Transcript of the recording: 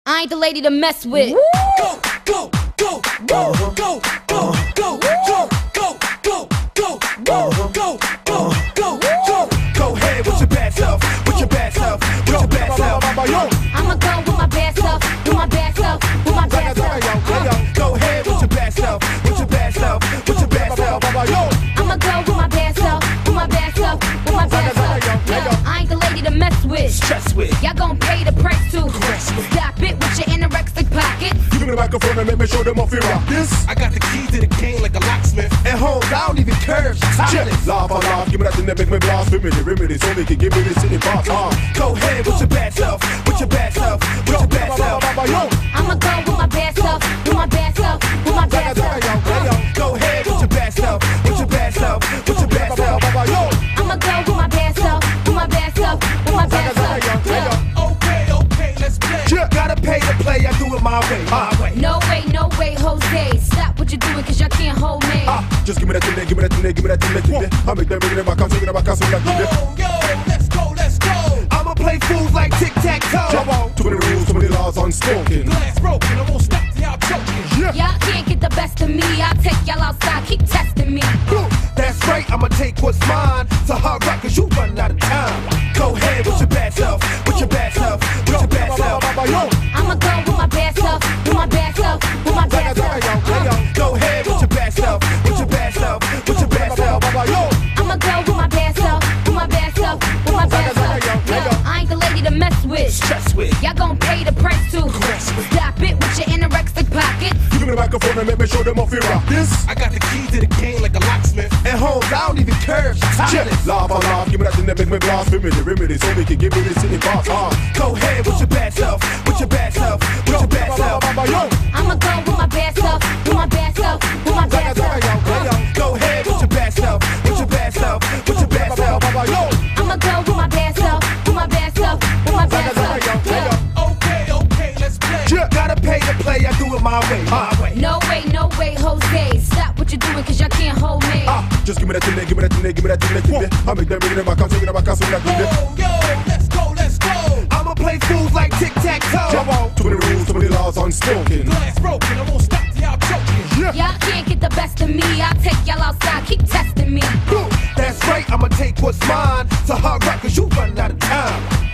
I ain't the lady to mess with. Go, go, go, go, go, go, go, go, go, go, go, go, go, go, go, go, go. Go ahead with your bad self, with your bad self, with your bad self. I'ma go with my bad self, with my bad self, with my bad self. Go ahead with your bad self, with your bad self, with your bad self. I'ma go with my bad self, with my bad self, with my bad self. I ain't the lady to mess with. Stress with. Y'all gon' pay the price too. Stop it with your anorexic pockets. You give me the microphone and let me show them off your rock. This I got the key to the game like a locksmith. and hold, I don't even curve. Jealous. Laugh on laugh, give me that thing that make me blast. Remedy, so they can give me this city boss. Go ahead with your bad self, with your bad self, with your bad self. I'ma go with my bad self, with my bad self, with my bad self. Go ahead with your bad self, with your bad self, with your bad self. I'ma go with my bad self, with my bad self, with my bad self. Okay, let's play. Gotta pay to play, I do it my way, my way. No way, Jose. Stop what you're doing, cause y'all can't hold me. Just give me that thing, give me that thing, give me that thing. I make them bring it back, I'm taking it back, I'm swing that thing. Yo, let's go. I'ma play fools like tic-tac-toe. Too many rules, too many laws unspoken. Glass broken, I won't stop till y'all choking. Y'all can't get the best of me. I'll take y'all outside, keep testing me. That's right, I'ma take what's mine. To hard rock, cause you run out of time. Go ahead with your bad self, with your bad self, with your bad self. I'ma go with my bad self, with my bad self, with my bad self. Go ahead with your bad self, with your bad self, with your bad self. I'ma go with my bad self, with my bad self, with my bad self. I ain't the lady to mess with. Stress with. Y'all gon' pay the price too. Stop it with your anorexic pockets. You give me the microphone and let me show them off your rock. This I got the key to the game like a locksmith. and hold, I don't even curve. Jealous. Laugh on laugh, give me that thing that make me blast. Remedy, so they can give me this city boss. Go ahead with your bad self, with your bad self, with your bad self. I'ma go with my bad self, with my bad self, with my bad self. Go ahead with your bad self, with your bad self, with your bad self. I'ma go with my bad self, with my bad self, with my bad self. Okay, let's play. Gotta pay to play, I do it my way, my way. No way, Jose. Stop what you're doing, cause y'all can't hold me. Just give me that thing, give me that thing, give me that thing. I make them bring it back, I'm taking it back, I'm swing that thing. Yo, let's go. I'ma play fools like tic-tac-toe. Too many rules, too many laws unspoken. Glass broken, I won't stop till y'all choking. Y'all can't get the best of me. I'll take y'all outside, keep testing me. That's right, I'ma take what's mine. To hard rock, cause you run out of time.